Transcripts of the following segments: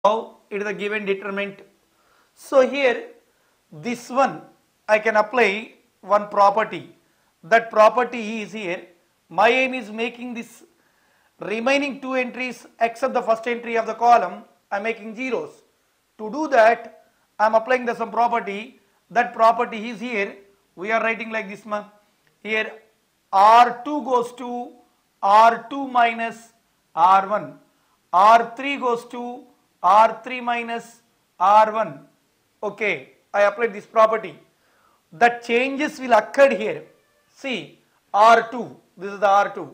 Now it is a given determinant. So here this one I can apply one property. That property is here. My aim is making this remaining two entries except the first entry of the column I am making zeros. To do that I am applying some property. That property is here. We are writing like this one. Here R2 goes to R2 minus R1. R3 goes to R3 minus R1. Okay, I applied this property. The changes will occur here. See, R2, this is the R2,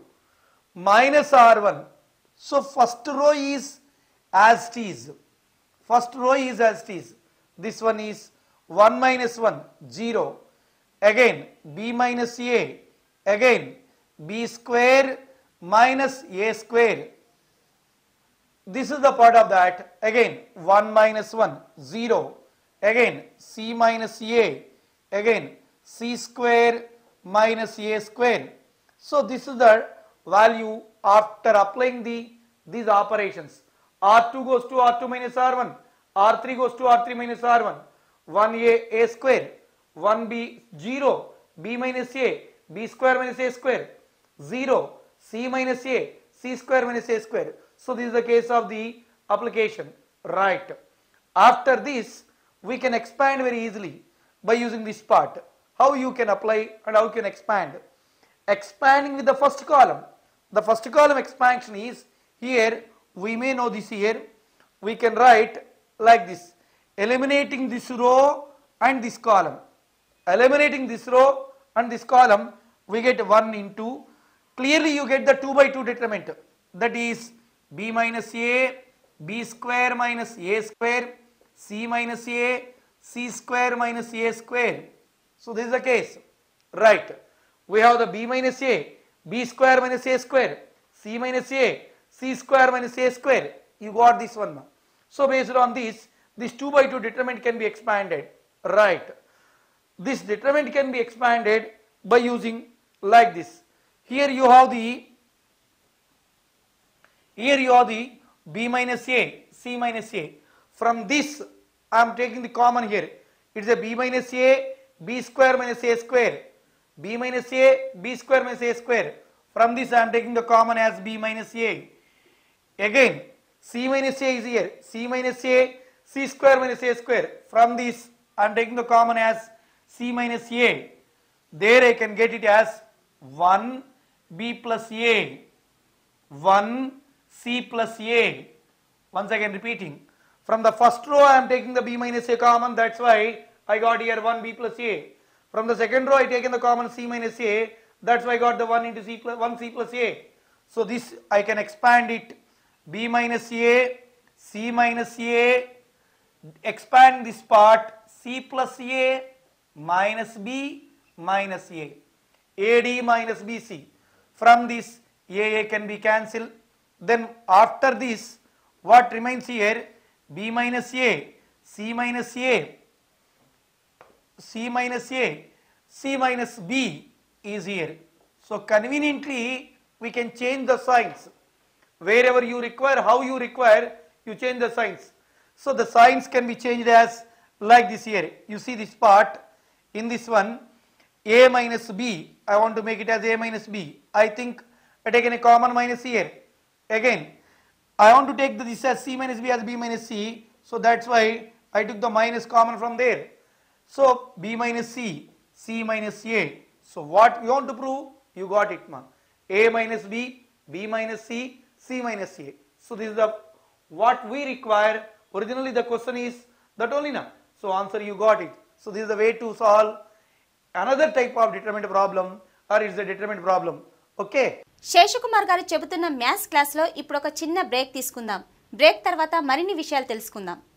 minus R1. So first row is as it is. First row is as it is. This one is 1 minus 1, 0. Again, B minus A. Again, B square minus A square. This is the part of that. Again, 1 minus 1, 0. Again, C minus A. Again, C square minus A square. So this is the value after applying these operations. R2 goes to R2 minus R1. R3 goes to R3 minus R1. 1A, A square. 1B, 0. B minus A. B square minus A square. 0. C minus A. C square minus A square. So this is the case of the application. Right. After this, we can expand very easily by using this part. How you can apply and how you can expand. Expanding with the first column. The first column expansion is here. We may know this here. We can write like this. Eliminating this row and this column. Eliminating this row and this column, we get 1 into. Clearly you get the 2 by 2 determinant. That is B minus A, B square minus A square, C minus A, C square minus A square. So this is the case. Right. We have the B minus A, B square minus A square, C minus A, C square minus A square. You got this one. So based on this 2 by 2 determinant can be expanded. Right. This determinant can be expanded by using like this. Here you have the B minus A, C minus A. From this I am taking the common here. It is a B minus A, B square minus A square. B minus A, B square minus A square. From this I am taking the common as B minus A. Again C minus A is here. C minus A, C square minus A square. From this I am taking the common as C minus A. There I can get it as 1 B plus A. 1 C plus A. Once again repeating. From the first row I am taking the B minus A common. That's why I got here 1 B plus A. From the second row I taken the common C minus A. That's why I got the 1 into C plus 1 C plus A. So this I can expand it. B minus A, C minus A. Expand this part. C plus A minus B minus A. AD minus BC. From this AA can be cancelled. Then after this what remains here? B minus A, C minus A, C minus A, C minus B is here. So conveniently we can change the signs. Wherever you require, how you require, you change the signs. So the signs can be changed as like this here. You see this part. In this one, A minus B, I want to make it as A minus B. I think I taken a common minus here. Again, I want to take this as C minus B as B minus C. So that's why I took the minus common from there. So B minus C, C minus A. So what you want to prove? You got it, man. A minus B, B minus C, C minus A. So this is the what we require. Originally the question is that only now. So answer you got it. So this is the way to solve another type of determinant problem, or it's a determinant problem. Okay. Seshakumar గారు చెబుతున్న maths class లో ఇప్పుడు ఒక చిన్న break తీసుకుందాం. Break తర్వాత మరిన్ని విషయాలు తెలుసుకుందాం.